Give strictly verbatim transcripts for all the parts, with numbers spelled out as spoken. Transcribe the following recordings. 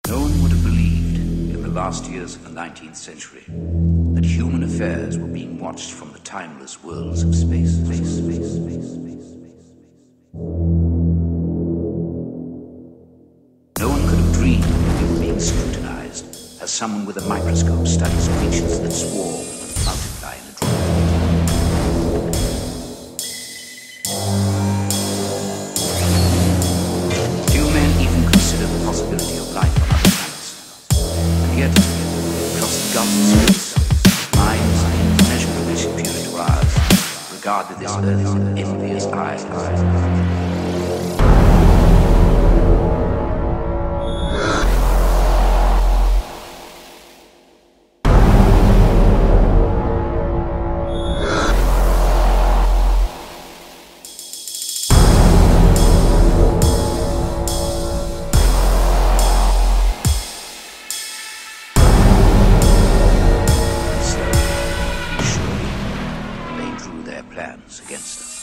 No one would have believed in the last years of the nineteenth century that human affairs were being watched from the timeless worlds of space, space, space, space, space, space. No one could have dreamed that we were being scrutinized as someone with a microscope studies creatures that swarm and multiply in a drop. Few men even consider the possibility of life on other planets. And yet, across the gulf of space, minds immeasurably superior to ours regarded this Earth with envious eyes. Plans against us.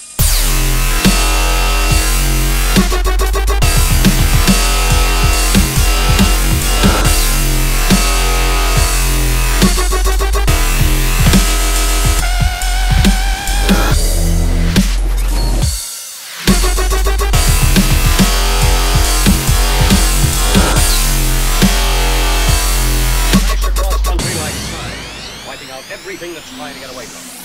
Across country like flies, wiping out everything that's trying to get away from them.